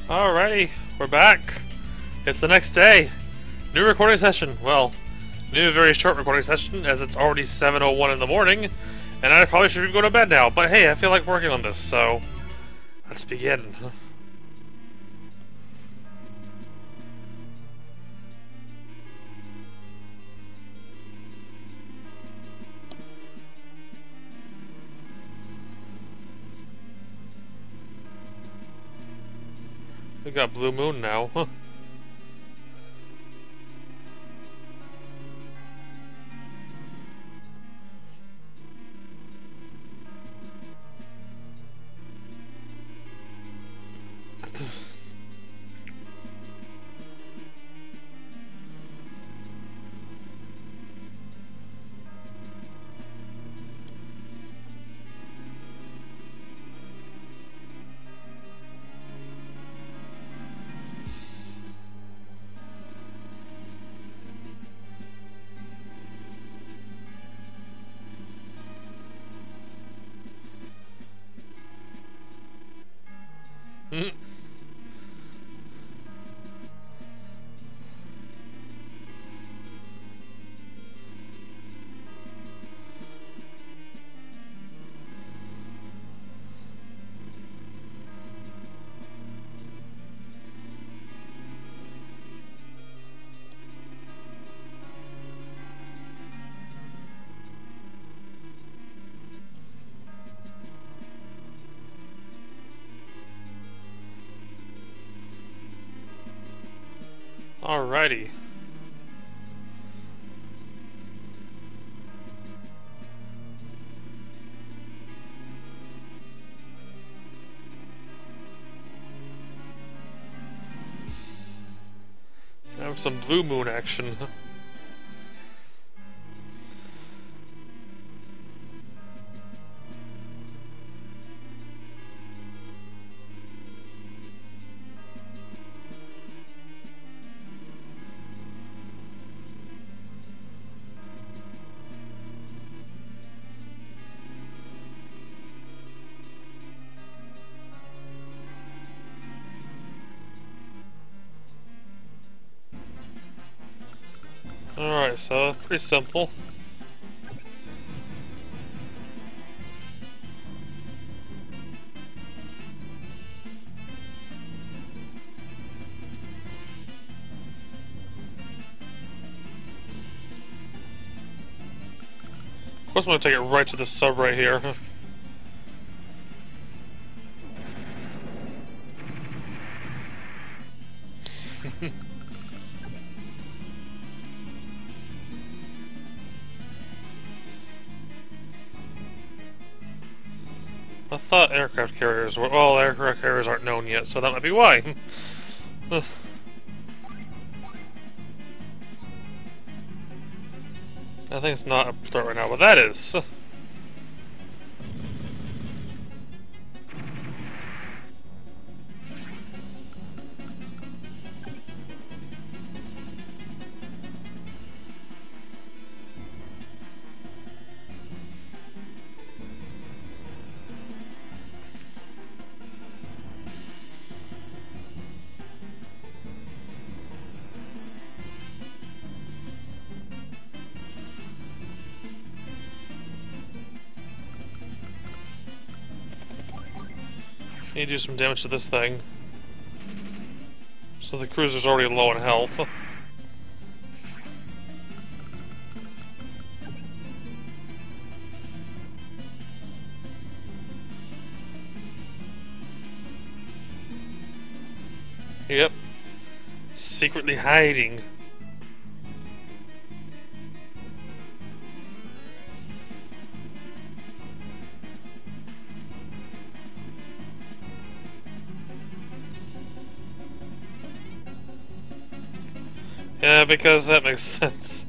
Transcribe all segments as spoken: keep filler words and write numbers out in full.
Alrighty, we're back. It's the next day. New recording session. Well, new very short recording session as it's already seven oh one in the morning and I probably should go to bed now, but hey, I feel like working on this, so let's begin. We got Blue Moon now, huh? Mm. Alrighty. Have some Blue Moon action. Alright, so pretty simple. Of course I'm gonna take it right to the sub right here. I thought aircraft carriers were... well, aircraft carriers aren't known yet, so that might be why. I think it's not up to start right now, but that is. Need to do some damage to this thing. So the cruiser's already low in health. Yep. Secretly hiding. Yeah, because that makes sense.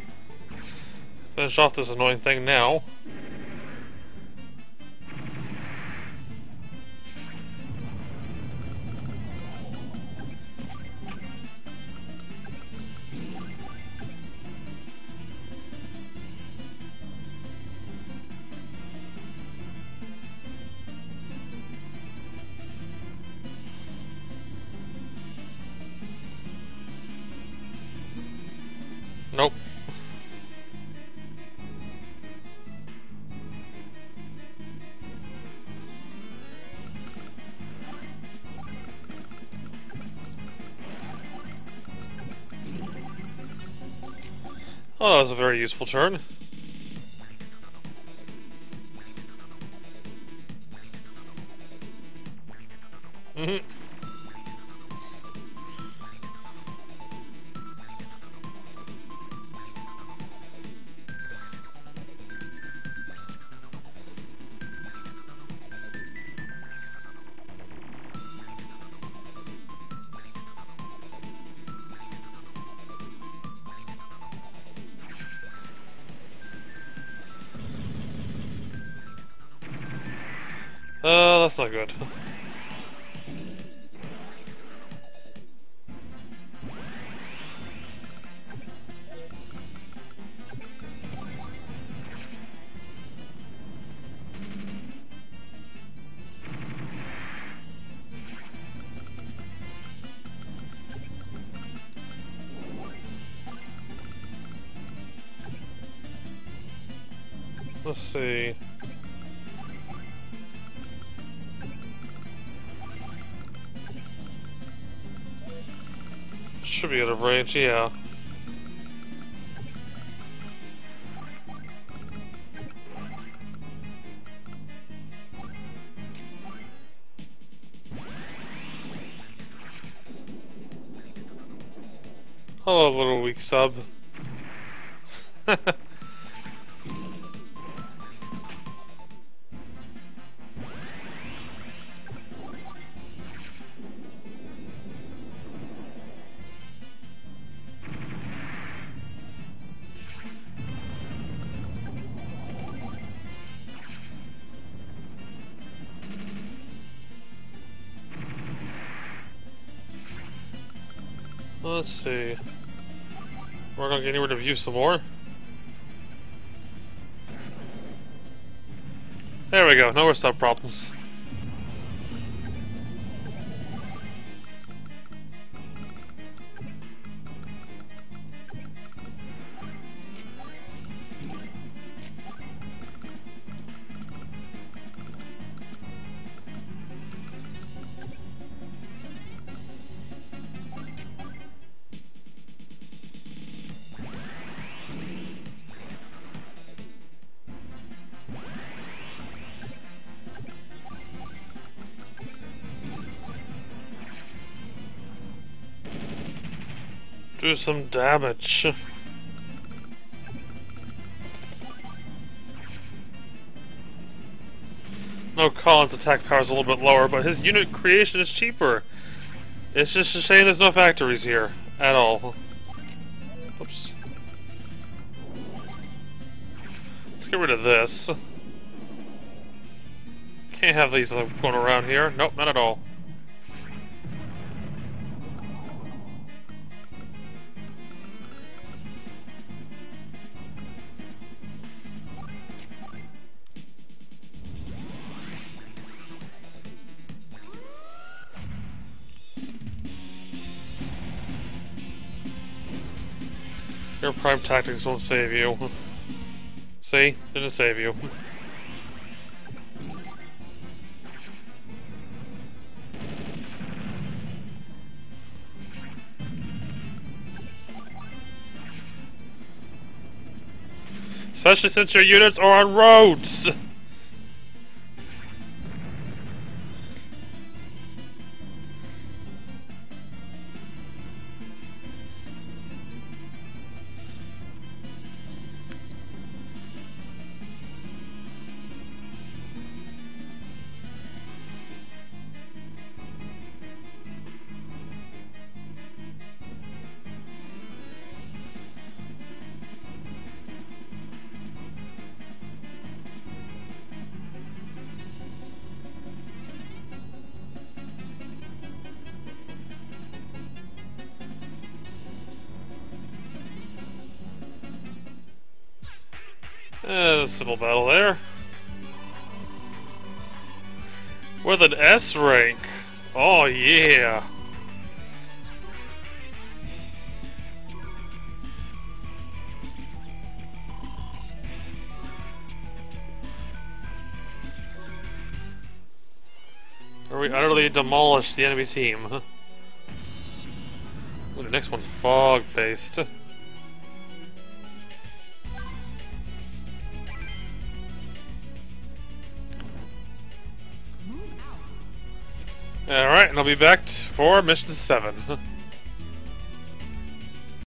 Finish off this annoying thing now. Oh, that was a very useful turn. Mm-hmm. Uh, that's not good. Let's see. Should be out of range, yeah. Hello, little weak sub. Let's see. We're gonna get rid of you some more. There we go, no more sub problems. Do some damage. No, Colin's attack power is a little bit lower, but his unit creation is cheaper. It's just a shame there's no factories here at all. Oops. Let's get rid of this. Can't have these going around here. Nope, not at all. Your prime tactics won't save you. See? Didn't save you. Especially since your units are on roads! Eh, a simple battle there. With an S rank. Oh yeah. Or we utterly demolished the enemy team. Ooh, the next one's fog based. Alright, and I'll be back t- for mission seven.